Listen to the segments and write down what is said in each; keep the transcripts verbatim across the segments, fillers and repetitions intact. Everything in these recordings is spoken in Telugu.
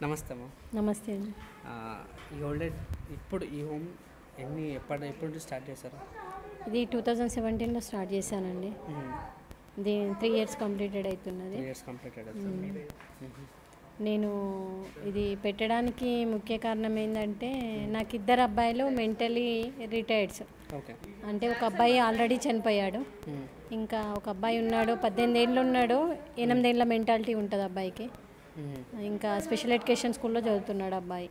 నమస్తే అమ్మ. నమస్తే అండి. ఈ ఓల్డ్ ఏజ్ ఇప్పుడు ఈ హోమ్ ఎన్ని ఎప్పటి ఎప్పుడు నుంచి స్టార్ట్ చేశారు? ఇది టూ థౌజండ్ సెవెంటీన్లో స్టార్ట్ చేశానండి. ఇది త్రీ ఇయర్స్ కంప్లీటెడ్ అవుతున్నది. త్రీ ఇయర్స్ కంప్లీటెడ్ అవుతుంది. నేను ఇది పెట్టడానికి ముఖ్య కారణం ఏంటంటే నాకు ఇద్దరు అబ్బాయిలు మెంటలీ రిటైర్డ్స్. ఓకే. అంటే ఒక అబ్బాయి ఆల్రెడీ చనిపోయాడు, ఇంకా ఒక అబ్బాయి ఉన్నాడు, పద్దెనిమిది ఏళ్ళు ఉన్నాడు, ఎనిమిదేళ్ళ మెంటాలిటీ ఉంటుంది అబ్బాయికి. ఇంకా స్పెషల్ ఎడ్యుకేషన్ స్కూల్లో చదువుతున్నాడు అబ్బాయి.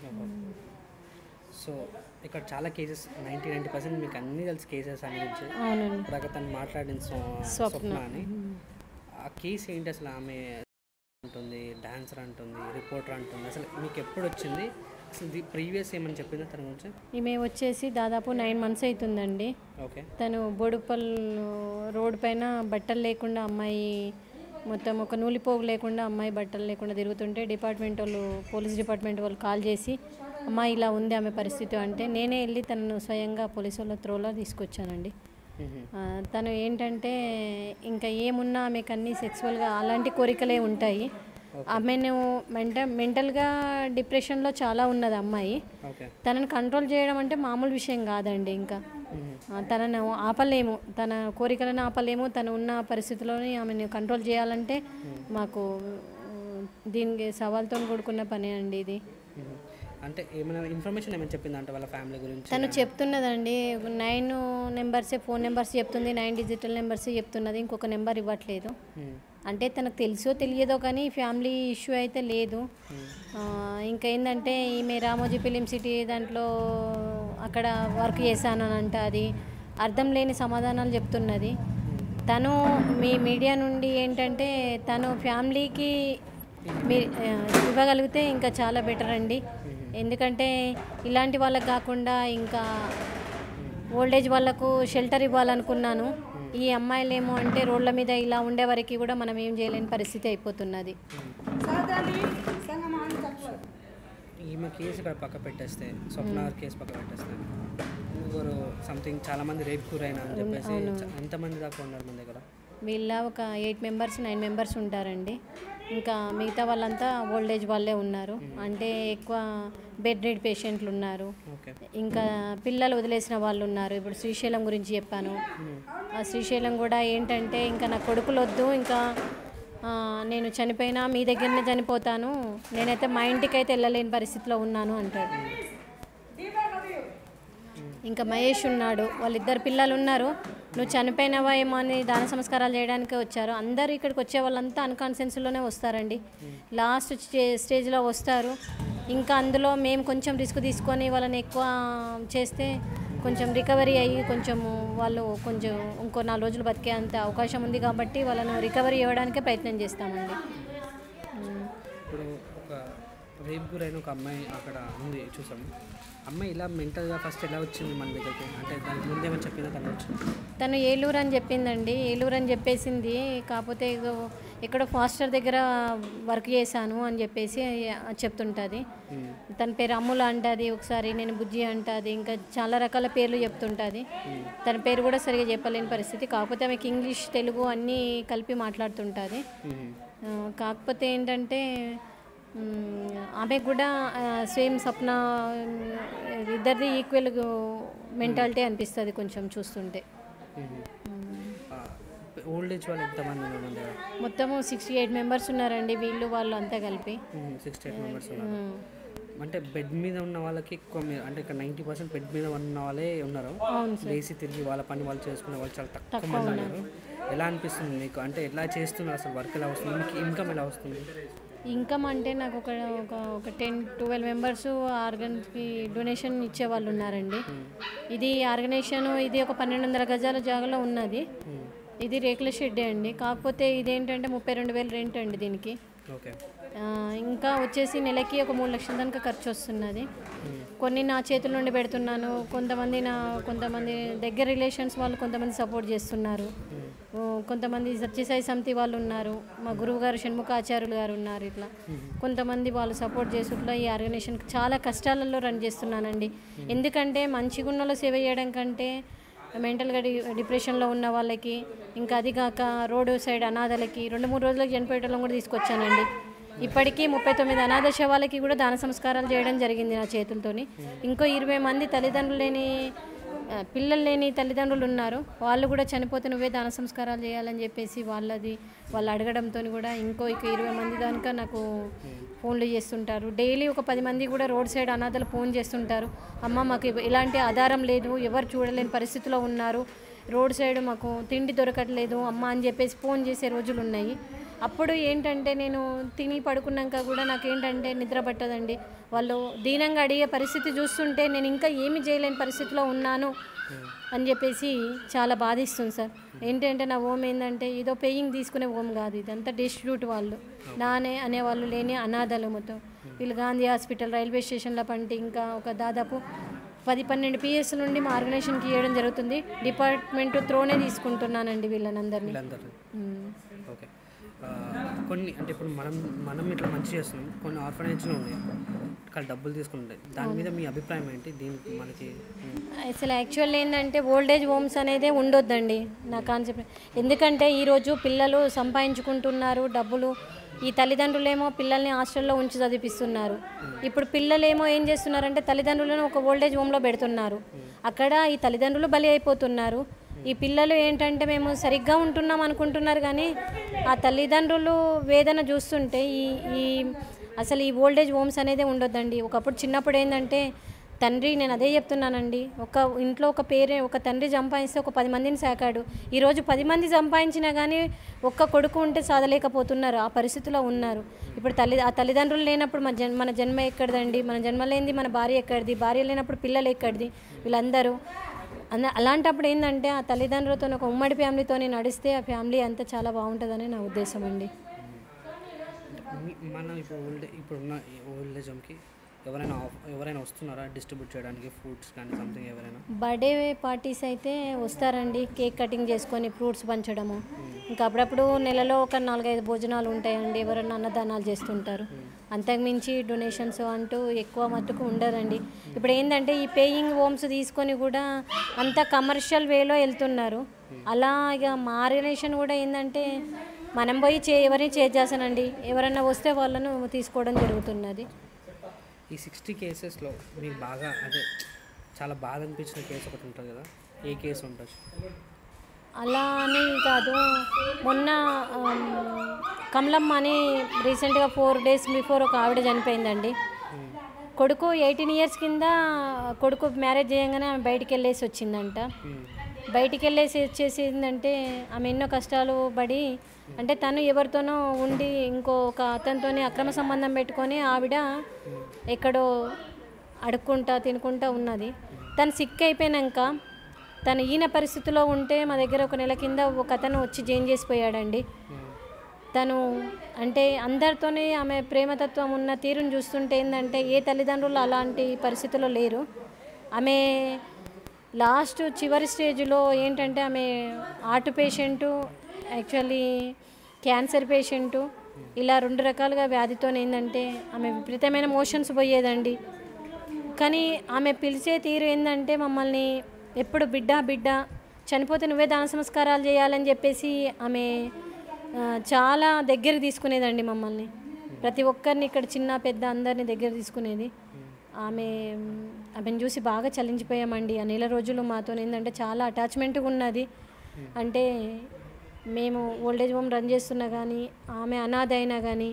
సో ఇక్కడ చాలా కేసెస్ నైంటీ నైంటీ పర్సెంట్ మీకు అన్నీ తెలిసి కేసెస్ అని గురించి. అవునండి. ఇప్పుడాక తను మాట్లాడిన స్వప్న అని ఆ కేసు ఏంటి అసలు? ఆమె అంటుంది డాన్సర్ అంటుంది, రిపోర్టర్ అంటుంది, అసలు మీకు ఎప్పుడు వచ్చింది? అసలు ప్రీవియస్ ఏమని చెప్పిందా తన గురించి? ఈమె వచ్చేసి దాదాపు నైన్ మంత్స్ అవుతుందండి. ఓకే. తను బోడుపల్ రోడ్ పైన బట్టలు లేకుండా అమ్మాయి మొత్తం ఒక నూలిపోగు లేకుండా అమ్మాయి బట్టలు లేకుండా తిరుగుతుంటే డిపార్ట్మెంట్ వాళ్ళు, పోలీస్ డిపార్ట్మెంట్ వాళ్ళు కాల్ చేసి అమ్మాయి ఇలా ఉంది ఆమె పరిస్థితి అంటే నేనే వెళ్ళి తనను స్వయంగా పోలీసు వాళ్ళ త్రోలో తీసుకొచ్చానండి. తను ఏంటంటే ఇంకా ఏమున్నా ఆమెకు అన్నీ సెక్సువల్గా అలాంటి కోరికలే ఉంటాయి. ఆమెను మెంటల్ మెంటల్గా డిప్రెషన్లో చాలా ఉన్నది అమ్మాయి. తనని కంట్రోల్ చేయడం అంటే మామూలు విషయం కాదండి. ఇంకా తనను ఆపలేము, తన కోరికలను ఆపలేము. తను ఉన్న పరిస్థితుల్లోని ఆమెను కంట్రోల్ చేయాలంటే మాకు దీనికి సవాల్తో కూడుకున్న పనే అండి ఇది. అంటే ఏమైనా ఇన్ఫర్మేషన్ ఏమైనా చెప్పిందంటే వాళ్ళ ఫ్యామిలీ గురించి? తను చెప్తున్నదండి, నైన్ నెంబర్సే ఫోన్ నెంబర్స్ చెప్తుంది, నైన్ డిజిటల్ నెంబర్సే చెప్తున్నది, ఇంకొక నెంబర్ ఇవ్వట్లేదు. అంటే తనకు తెలుసో తెలియదో కానీ ఫ్యామిలీ ఇష్యూ అయితే లేదు. ఇంకా ఏంటంటే ఈమె రామోజీ ఫిలిం సిటీ దాంట్లో అక్కడ వర్క్ చేశాను అని అంటే అది అర్థం లేని సమాధానాలు చెప్తున్నది. తను మీ మీడియా నుండి ఏంటంటే తను ఫ్యామిలీకి మీరు ఇవ్వగలిగితే ఇంకా చాలా బెటర్ అండి. ఎందుకంటే ఇలాంటి వాళ్ళకి కాకుండా ఇంకా ఓల్డేజ్ వాళ్ళకు షెల్టర్ ఇవ్వాలనుకున్నాను. ఈ అమ్మాయిలు ఏమో అంటే రోడ్ల మీద ఇలా ఉండేవారికి కూడా మనం ఏం చేయలేని పరిస్థితి అయిపోతున్నది. ఈమె కేసు ఇక్కడ పక్క పెట్టేస్తే, స్వప్న కేసు పక్క పెట్టేస్తే ఇంకొకరు సంథింగ్ చాలామంది రేప్ గురైనా అని చెప్పేసి ఎంతమంది దాకా ఉన్నారు మన దగ్గర? వీళ్ళ ఒక ఎయిట్ మెంబర్స్ నైన్ మెంబర్స్ ఉంటారండి. ఇంకా మిగతా వాళ్ళంతా ఓల్డేజ్ వాళ్ళే ఉన్నారు. అంటే ఎక్కువ బెడ్ రెడ్ పేషెంట్లు ఉన్నారు, ఇంకా పిల్లలు వదిలేసిన వాళ్ళు ఉన్నారు. ఇప్పుడు శ్రీశైలం గురించి చెప్పాను. ఆ శ్రీశైలం కూడా ఏంటంటే ఇంకా నా కొడుకులు వద్దు, ఇంకా నేను చనిపోయినా మీ దగ్గరనే చనిపోతాను, నేనైతే మా ఇంటికి అయితే వెళ్ళలేని పరిస్థితిలో ఉన్నాను అంటాడు. ఇంకా మహేష్ ఉన్నాడు, వాళ్ళిద్దరు పిల్లలు ఉన్నారు. నువ్వు చనిపోయినవా ఏమో అని దాన సంస్కారాలు చేయడానికే వచ్చారు. అందరు ఇక్కడికి వచ్చే వాళ్ళంతా అన్కాన్షియస్లోనే వస్తారండి. లాస్ట్ స్టేజ్లో వస్తారు. ఇంకా అందులో మేము కొంచెం రిస్క్ తీసుకొని వాళ్ళని ఎక్కువ చేస్తే కొంచెం రికవరీ అయ్యి కొంచెం వాళ్ళు కొంచెం ఇంకో నాలుగు రోజులు బతికే అంత అవకాశం ఉంది కాబట్టి వాళ్ళను రికవరీ ఇవ్వడానికే ప్రయత్నం చేస్తామండి. ఇప్పుడు ఒక రేప్ గురైన ఒక అమ్మాయి అక్కడ ఉంది చూసాము. అమ్మాయి ఇలా మెంటల్గా ఫస్ట్ ఎలా వచ్చింది మన దగ్గరికి? అంటే దానికి ముందేమని చెప్పిందో తను వచ్చింది. తను ఏలూరు అని చెప్పిందండి. ఏలూరు అని చెప్పేసింది. కాకపోతే ఎక్కడో ఫాస్టర్ దగ్గర వర్క్ చేశాను అని చెప్పేసి చెప్తుంటుంది. తన పేరు అమ్ముల అంటుంది, ఒకసారి నేను బుజ్జి అంటుంది, ఇంకా చాలా రకాల పేర్లు చెప్తుంటుంది. తన పేరు కూడా సరిగా చెప్పలేని పరిస్థితి. కాకపోతే ఆమెకి ఇంగ్లీష్ తెలుగు అన్నీ కలిపి మాట్లాడుతుంటుంది. కాకపోతే ఏంటంటే ఆమె కూడా సేమ్ స్వప్న ఇద్దరిది ఈక్వల్ మెంటాలిటీ అనిపిస్తుంది కొంచెం చూస్తుంటే. ఓల్డ్ ఏజ్ వాళ్ళు ఎంతమంది ఉన్నారు? మొత్తము సిక్స్టీ ఎయిట్ మెంబర్స్ ఉన్నారండి, వీళ్ళు వాళ్ళు అంతా కలిపి సిక్స్టీ ఎయిట్ మెంబర్స్ ఉన్నారు. అంటే బెడ్ మీద ఉన్న వాళ్ళకి ఎక్కువ, అంటే ఇక్కడ నైంటీ పర్సెంట్ బెడ్ మీద ఉన్న వాళ్ళే ఉన్నారు. లేచి తిరిగి వాళ్ళ పని వాళ్ళు చేసుకునే వాళ్ళు చాలా తక్కువ మంది ఉన్నారు. ఎలా అనిపిస్తుంది మీకు? అంటే ఎలా చేస్తున్నారు అసలు? వర్క్ ఎలా వస్తుంది? మీకు ఇన్కమ్ ఎలా వస్తుంది? ఇన్కమ్ అంటే నాకు ఒక ఒక ఒక టెన్ ట్వెల్వ్ మెంబర్స్ ఆర్గన్స్కి డొనేషన్ ఇచ్చే వాళ్ళు ఉన్నారండి. ఇది ఆర్గనైజేషన్ ఇది ఒక పన్నెండు వందల గజాల జాగాలో ఉన్నది. ఇది రేకుల షెడ్డే అండి. కాకపోతే ఇదేంటంటే ముప్పై రెండు వేలు రెంట్ అండి దీనికి. ఇంకా వచ్చేసి నెలకి ఒక మూడు లక్షల దాకా ఖర్చు వస్తున్నది. కొన్ని నా చేతుల నుండి పెడుతున్నాను, కొంతమంది నా కొంతమంది దగ్గర రిలేషన్స్ వాళ్ళు కొంతమంది సపోర్ట్ చేస్తున్నారు. కొంతమంది సత్యసాయి సమితి వాళ్ళు ఉన్నారు, మా గురువు గారు షణ్ముఖాచార్యులు గారు ఉన్నారు. ఇట్లా కొంతమంది వాళ్ళు సపోర్ట్ చేసుకుంటూ ఈ ఆర్గనైజేషన్కి చాలా కష్టాలలో రన్ చేస్తున్నానండి. ఎందుకంటే మంచి గుణంలో సేవ చేయడం కంటే మెంటల్గా డి డిప్రెషన్లో ఉన్న వాళ్ళకి, ఇంకా అది కాక రోడ్డు సైడ్ అనాథలకి రెండు మూడు రోజులకు చనిపోయేటోళ్ళని కూడా తీసుకొచ్చానండి. ఇప్పటికీ ముప్పై తొమ్మిది అనాథ శవాలకి కూడా దాన సంస్కారాలు చేయడం జరిగింది నా చేతులతోని. ఇంకో ఇరవై మంది తల్లిదండ్రులు లేని పిల్లలు లేని తల్లిదండ్రులు ఉన్నారు, వాళ్ళు కూడా చనిపోతే నువ్వే దాన సంస్కారాలు చేయాలని చెప్పేసి వాళ్ళది వాళ్ళు అడగడంతో కూడా ఇంకో ఇక ఇరవై మంది దానిక నాకు ఫోన్లు చేస్తుంటారు. డైలీ ఒక పది మంది కూడా రోడ్ సైడ్ అనాథలు ఫోన్ చేస్తుంటారు, అమ్మ మాకు ఇలాంటి ఆధారం లేదు, ఎవరు చూడలేని పరిస్థితిలో ఉన్నారు, రోడ్ సైడ్ మాకు తిండి దొరకట్లేదు అమ్మ అని చెప్పేసి ఫోన్ చేసే రోజులు ఉన్నాయి. అప్పుడు ఏంటంటే నేను తిని పడుకున్నాక కూడా నాకేంటంటే నిద్ర పట్టదండి. వాళ్ళు దీనంగా అడిగే పరిస్థితి చూస్తుంటే నేను ఇంకా ఏమి చేయలేని పరిస్థితిలో ఉన్నాను అని చెప్పేసి చాలా బాధిస్తుంది సార్. ఏంటంటే నా ఓమ్ ఏంటంటే ఏదో పేయింగ్ తీసుకునే ఓమ్ కాదు, ఇదంతా డిస్ట్రిబ్యూట్ వాళ్ళు నానే అనేవాళ్ళు లేని అనాథలు మొత్తం. వీళ్ళు గాంధీ హాస్పిటల్, రైల్వే స్టేషన్ల పంటి ఇంకా ఒక దాదాపు పది పన్నెండు పిఎస్ నుండి మా ఆర్గనైజేషన్కి ఇవ్వడం జరుగుతుంది. డిపార్ట్మెంట్ త్రోనే తీసుకుంటున్నానండి వీళ్ళని అందరినీ. ఓకే, కొన్ని అంటే ఇప్పుడు మనం మనం ఇట్లా మంచి చేస్తున్నాం, కొన్ని ఆర్ఫనైజ్లు ఉన్నాయి కానీ డబ్బులు తీసుకుంటాయి, దాని మీద మీ అభిప్రాయం ఏంటి? దీనికి మనకి అసలు యాక్చువల్ ఏంటంటే ఓల్డేజ్ హోమ్స్ అనేది ఉండొద్దండి నా కాన్సెప్ట్. ఎందుకంటే ఈరోజు పిల్లలు సంపాదించుకుంటున్నారు డబ్బులు, ఈ తల్లిదండ్రులేమో పిల్లల్ని హాస్టల్లో ఉంచి చదివిస్తున్నారు. ఇప్పుడు పిల్లలేమో ఏం చేస్తున్నారంటే తల్లిదండ్రులను ఒక ఓల్డేజ్ హోమ్లో పెడుతున్నారు, అక్కడ ఈ తల్లిదండ్రులు బలి అయిపోతున్నారు. ఈ పిల్లలు ఏంటంటే మేము సరిగ్గా ఉంటున్నాం అనుకుంటున్నారు, కానీ ఆ తల్లిదండ్రులు వేదన చూస్తుంటే ఈ ఈ అసలు ఈ ఓల్డేజ్ హోమ్స్ అనేది ఉండొద్దండి. ఒకప్పుడు చిన్నప్పుడు ఏంటంటే తండ్రి, నేను అదే చెప్తున్నానండి, ఒక ఇంట్లో ఒక పేరే ఒక తండ్రి సంపాదిస్తే ఒక పది మందిని సాకాడు. ఈరోజు పది మంది సంపాదించినా కానీ ఒక్క కొడుకు ఉంటే సాధలేకపోతున్నారు, ఆ పరిస్థితిలో ఉన్నారు. ఇప్పుడు తల్లి ఆ తల్లిదండ్రులు లేనప్పుడు మన జన్ మన జన్మ ఎక్కడిదండి, మన జన్మ లేనిది మన భార్య ఎక్కడిది, భార్య లేనప్పుడు పిల్లలు ఎక్కడిది, వీళ్ళందరూ అన్న అలాంటప్పుడు ఏంటంటే ఆ తల్లిదండ్రులతో ఒక ఉమ్మడి ఫ్యామిలీతో నడిస్తే ఆ ఫ్యామిలీ అంతా చాలా బాగుంటుందని నా ఉద్దేశం అండి. మనం ఇప్పుడు ఓల్డ్ ఇప్పుడున్న ఓల్డేజ్ హోమ్కి ఎవరైనా ఎవరైనా వస్తున్నారా డిస్ట్రిబ్యూట్ చేయడానికి ఫ్రూట్స్ కానీ సంథింగ్? ఎవరైనా బర్త్డే పార్టీస్ అయితే వస్తారండి, కేక్ కటింగ్ చేసుకొని ఫ్రూట్స్ పంచడము. ఇంకా అప్పుడప్పుడు నెలలో ఒక నాలుగైదు భోజనాలు ఉంటాయండి, ఎవరైనా అన్నదానాలు చేస్తుంటారు. అంతకుమించి డొనేషన్స్ అంటూ ఎక్కువ మట్టుకు ఉండదండి. ఇప్పుడు ఏంటంటే ఈ పేయింగ్ హోమ్స్ తీసుకొని కూడా అంతా కమర్షియల్ వేలో వెళ్తున్నారు. అలా ఇక మా రిలేషన్ కూడా ఏంటంటే మనం పోయి చే ఎవరిని చేసేసానండి, ఎవరైనా వస్తే వాళ్ళను తీసుకోవడం జరుగుతున్నది. ఈ సిక్స్టీ కేసెస్లో మీకు బాగా అంటే చాలా బాగా అనిపించిన కేసు ఒకటి ఉంటుంది కదా, ఏ కేసు ఉంటుంది? అలా అని కాదు, మొన్న కమలమ్మ అని రీసెంట్గా ఫోర్ డేస్ బిఫోర్ ఒక ఆవిడ చనిపోయిందండి. కొడుకు ఎయిటీన్ ఇయర్స్ కింద కొడుకు మ్యారేజ్ చేయగానే ఆమె బయటికి వెళ్ళేసి వచ్చిందంట. బయటికి వెళ్ళేసి వచ్చేసిందంటే ఆమె ఎన్నో కష్టాలు పడి, అంటే తను ఎవరితోనో ఉండి ఇంకో ఒక అతనితో అక్రమ సంబంధం పెట్టుకొని ఆవిడ ఎక్కడో అడుక్కుంటా తినుకుంటా ఉన్నది. తను సిక్ అయిపోయాక తను ఈయన పరిస్థితిలో ఉంటే మా దగ్గర ఒక నెల కింద ఒక అతను వచ్చి జాయిన్ చేసిపోయాడండి. తను అంటే అందరితోనే ఆమె ప్రేమతత్వం ఉన్న తీరుని చూస్తుంటే ఏంటంటే ఏ తల్లిదండ్రులు అలాంటి పరిస్థితుల్లో లేరు. ఆమె లాస్ట్ చివరి స్టేజ్లో ఏంటంటే ఆమె heart patient, actually cancer patient, ఇలా రెండు రకాలుగా వ్యాధితో ఏంటంటే ఆమె విపరీతమైన మోషన్స్ పోయేదండి. కానీ ఆమె పిలిచే తీరు ఏంటంటే మమ్మల్ని ఎప్పుడు బిడ్డ బిడ్డ చనిపోతే నువ్వే దాన సంస్కారాలు చేయాలని చెప్పేసి ఆమె చాలా దగ్గర తీసుకునేదండి మమ్మల్ని. ప్రతి ఒక్కరిని ఇక్కడ చిన్న పెద్ద అందరినీ దగ్గర తీసుకునేది. ఆమె ఆమెను చూసి బాగా చలించిపోయామండి. ఆ నెల రోజులు మాతో ఏంటంటే చాలా అటాచ్మెంట్గా ఉన్నది. అంటే మేము ఓల్డేజ్ హోమ్ రన్ చేస్తున్నా కానీ ఆమె అనాథ అయినా కానీ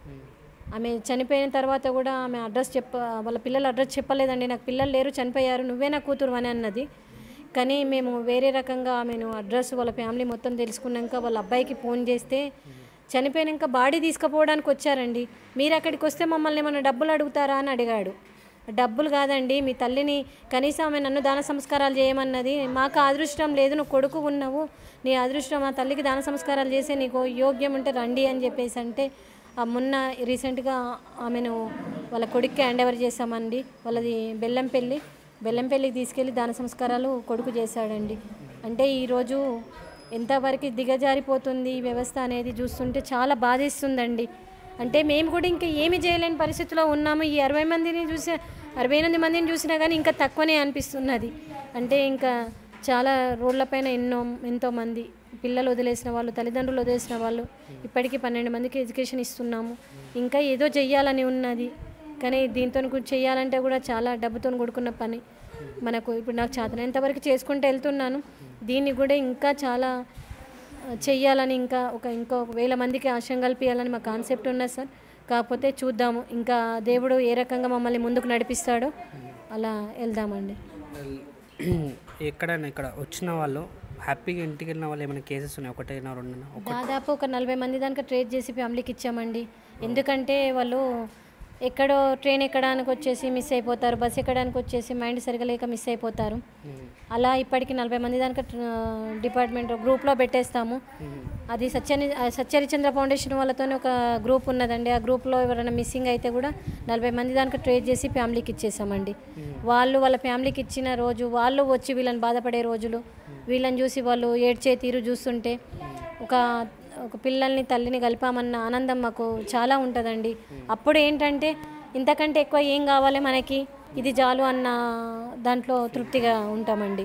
ఆమె చనిపోయిన తర్వాత కూడా ఆమె అడ్రస్ చెప్ప వాళ్ళ పిల్లల అడ్రస్ చెప్పలేదండి, నాకు పిల్లలు లేరు చనిపోయారు నువ్వే నా కూతురు అని అన్నది. కానీ మేము వేరే రకంగా ఆమెను అడ్రస్ వాళ్ళ ఫ్యామిలీ మొత్తం తెలుసుకున్నాక వాళ్ళ అబ్బాయికి ఫోన్ చేస్తే చనిపోయాక బాడీ తీసుకుపోవడానికి వచ్చారండి. మీరు అక్కడికి వస్తే మమ్మల్ని ఏమన్నా డబ్బులు అడుగుతారా అని అడిగాడు. డబ్బులు కాదండి, మీ తల్లిని కనీసం ఆమె నన్ను దాన సంస్కారాలు చేయమన్నది, మాకు అదృష్టం లేదు, నువ్వు కొడుకు ఉన్నావు, నీ అదృష్టం ఆ తల్లికి దాన సంస్కారాలు చేసే నీకు యోగ్యం ఉంటే రండి అని చెప్పేసి అంటే మొన్న రీసెంట్గా ఆమెను వాళ్ళ కొడుక్కి హ్యాండ్ ఓవర్ చేశామండి. వాళ్ళది బెల్లంపల్లి బెల్లంపల్లికి తీసుకెళ్ళి దాన సంస్కారాలు కొడుకు చేశాడండి. అంటే ఈరోజు ఎంతవరకు దిగజారిపోతుంది ఈ వ్యవస్థ అనేది చూస్తుంటే చాలా బాధిస్తుందండి. అంటే మేము కూడా ఇంకా ఏమి చేయలేని పరిస్థితిలో ఉన్నాము. ఈ అరవై మందిని చూసి అరవై ఎనిమిది మందిని చూసినా కానీ ఇంకా తక్కువనే అనిపిస్తున్నది. అంటే ఇంకా చాలా రోడ్లపైన ఎన్నో ఎంతోమంది పిల్లలు వదిలేసిన వాళ్ళు, తల్లిదండ్రులు వదిలేసిన వాళ్ళు, ఇప్పటికీ పన్నెండు మందికి ఎడ్యుకేషన్ ఇస్తున్నాము. ఇంకా ఏదో చెయ్యాలని ఉన్నది, కానీ దీంతో చేయాలంటే కూడా చాలా డబ్బుతో కూడుకున్న పని. మనకు ఇప్పుడు నాకు చేతనైనంత వరకు చేసుకుంటూ వెళ్తున్నాను. దీన్ని కూడా ఇంకా చాలా చెయ్యాలని, ఇంకా ఒక ఇంకో వేల మందికి ఆశయం కల్పించాలని మా కాన్సెప్ట్ ఉన్నది సార్. కాకపోతే చూద్దాము ఇంకా దేవుడు ఏ రకంగా మమ్మల్ని ముందుకు నడిపిస్తాడో అలా వెళ్దామండి. ఎక్కడైనా ఇక్కడ వచ్చిన వాళ్ళు హ్యాపీగా ఇంటికి వెళ్ళిన వాళ్ళు ఏమైనా కేసెస్ ఉన్నాయి? ఒకటైనా రెండు? దాదాపు ఒక నలభై మంది దానికి ట్రేట్ చేసి ఫ్యామిలీకి ఇచ్చామండి. ఎందుకంటే వాళ్ళు ఎక్కడో ట్రైన్ ఎక్కడానికి వచ్చేసి మిస్ అయిపోతారు, బస్ ఎక్కడానికి వచ్చేసి మైండ్ సరిగా లేక మిస్ అయిపోతారు. అలా ఇప్పటికి నలభై మంది దానికి డిపార్ట్మెంట్ గ్రూప్లో పెట్టేస్తాము. అది సత్యని సత్యహరిచంద్ర ఫౌండేషన్ వాళ్ళతో ఒక గ్రూప్ ఉన్నదండి. ఆ గ్రూప్లో ఎవరైనా మిస్సింగ్ అయితే కూడా నలభై మంది దానికి ట్రేట్ చేసి ఫ్యామిలీకి ఇచ్చేసామండి. వాళ్ళు వాళ్ళ ఫ్యామిలీకి ఇచ్చిన రోజు వాళ్ళు వచ్చి వీళ్ళని బాధపడే రోజులు, వీళ్ళని చూసి వాళ్ళు ఏడ్చే తీరు చూస్తుంటే ఒక ఒక పిల్లల్ని తల్లిని కలిపామన్న ఆనందం మాకు చాలా ఉంటుందండి. అప్పుడు ఏంటంటే ఇంతకంటే ఎక్కువ ఏం కావాలి మనకి, ఇది చాలు అన్న దాంట్లో తృప్తిగా ఉంటామండి.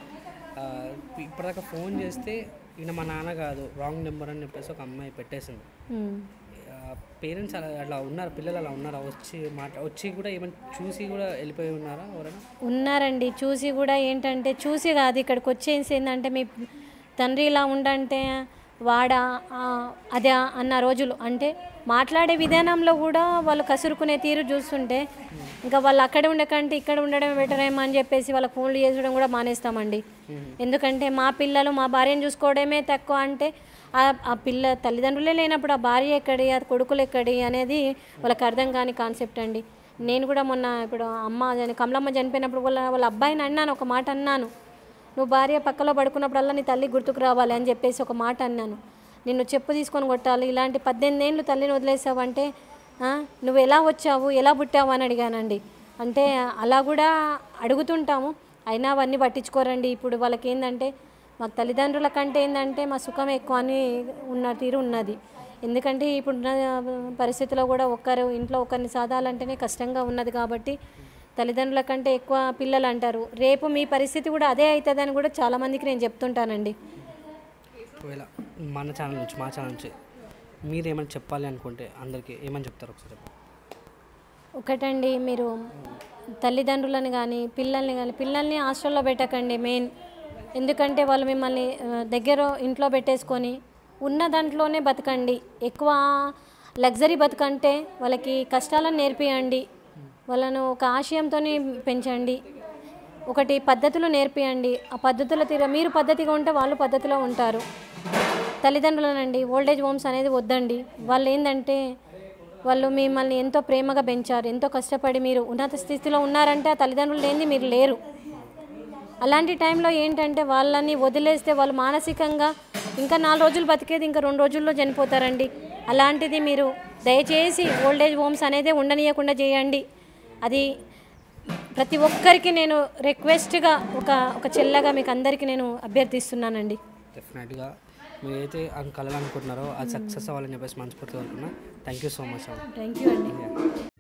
ఇప్పటిదాకా ఫోన్ చేస్తే ఈయన మా నాన్న కాదు, రాంగ్ నెంబర్ అని చెప్పేసి ఒక అమ్మాయి పెట్టేసింది. పేరెంట్స్ అలా అలా ఉన్నారు, పిల్లలు అలా ఉన్నారా? వచ్చి మాట వచ్చి కూడా ఏమైనా చూసి కూడా వెళ్ళిపోయి ఉన్నారా ఎవరైనా? ఉన్నారండి, చూసి కూడా. ఏంటంటే చూసి కాదు, ఇక్కడికి వచ్చేసి ఏంటంటే మీ తండ్రి ఇలా ఉండంటే వాడా అదే అన్న రోజులు, అంటే మాట్లాడే విధానంలో కూడా వాళ్ళు కసురుకునే తీరు చూస్తుంటే ఇంకా వాళ్ళు అక్కడ ఉండకంటే ఇక్కడ ఉండడమే బెటర్ ఏమో అని చెప్పేసి వాళ్ళకి ఫోన్లు చేసడం కూడా మానేస్తామండి. ఎందుకంటే మా పిల్లలు మా భార్యను చూసుకోవడమే తక్కువ అంటే ఆ పిల్ల తల్లిదండ్రులే లేనప్పుడు ఆ భార్య ఎక్కడి, ఆ కొడుకులు ఎక్కడి అనేది వాళ్ళకి అర్థం కాని కాన్సెప్ట్ అండి. నేను కూడా మొన్న ఇప్పుడు అమ్మ కమలమ్మ చనిపోయినప్పుడు వాళ్ళ వాళ్ళ అబ్బాయిని అన్నాను, ఒక మాట అన్నాను, నువ్వు భార్య పక్కలో పడుకున్నప్పుడల్లా నీ తల్లి గుర్తుకు రావాలి అని చెప్పేసి ఒక మాట అన్నాను. నిన్ను చెప్పు తీసుకొని కొట్టాలి, ఇలాంటి పద్దెనిమిది ఏళ్ళు తల్లిని వదిలేసావంటే నువ్వు ఎలా వచ్చావు, ఎలా పుట్టావు అని అడిగానండి. అంటే అలా కూడా అడుగుతుంటాము, అయినా అవన్నీ పట్టించుకోరండి. ఇప్పుడు వాళ్ళకి ఏంటంటే మాకు తల్లిదండ్రుల కంటే ఏంటంటే మా సుఖం ఎక్కువ అని ఉన్న తీరు ఉన్నది. ఎందుకంటే ఇప్పుడున్న పరిస్థితిలో కూడా ఒక్కరు ఇంట్లో ఒకరిని సాధాలంటేనే కష్టంగా ఉన్నది. కాబట్టి తల్లిదండ్రుల కంటే ఎక్కువ పిల్లలు అంటారు. రేపు మీ పరిస్థితి కూడా అదే అవుతుందని కూడా చాలామందికి నేను చెప్తుంటానండి. ఒకవేళ మన ఛానల్ నుంచి మా ఛానల్ నుంచి మీరు ఏమైనా చెప్పాలి అనుకుంటే అందరికీ ఏమని చెప్తారు ఒకసారి? ఒకటండి, మీరు తల్లిదండ్రులను కానీ పిల్లల్ని కానీ పిల్లల్ని హాస్టల్లో పెట్టకండి మెయిన్. ఎందుకంటే వాళ్ళు మిమ్మల్ని దగ్గర ఇంట్లో పెట్టేసుకొని ఉన్న దాంట్లోనే బతకండి. ఎక్కువ లగ్జరీ బతకంటే వాళ్ళకి కష్టాలను నేర్పియండి, వాళ్ళను ఒక ఆశయంతో పెంచండి, ఒకటి పద్ధతులు నేర్పియండి. ఆ పద్ధతుల తీర మీరు పద్ధతిగా ఉంటే వాళ్ళు పద్ధతిలో ఉంటారు. తల్లిదండ్రులనండి ఓల్డేజ్ హోమ్స్ అనేది వద్దండి. వాళ్ళు ఏంటంటే వాళ్ళు మిమ్మల్ని ఎంతో ప్రేమగా పెంచారు, ఎంతో కష్టపడి మీరు ఉన్నత స్థితిలో ఉన్నారంటే ఆ తల్లిదండ్రులు లేనిది మీరు లేరు. అలాంటి టైంలో ఏంటంటే వాళ్ళని వదిలేస్తే వాళ్ళు మానసికంగా ఇంకా నాలుగు రోజులు బతికేది ఇంకా రెండు రోజుల్లో చనిపోతారండి. అలాంటిది మీరు దయచేసి ఓల్డేజ్ హోమ్స్ అనేది ఉండనీయకుండా చేయండి. అది ప్రతి ఒక్కరికి నేను రిక్వెస్ట్గా ఒక ఒక చెల్లగా మీకు అందరికీ నేను అభ్యర్థిస్తున్నానండి. డెఫినెట్గా మీరైతే కలవాలనుకుంటున్నారో అది సక్సెస్ అవ్వాలని చెప్పేసి మనస్ఫూర్తిగా అనుకున్నా. Thank you so much. Thank you అండి.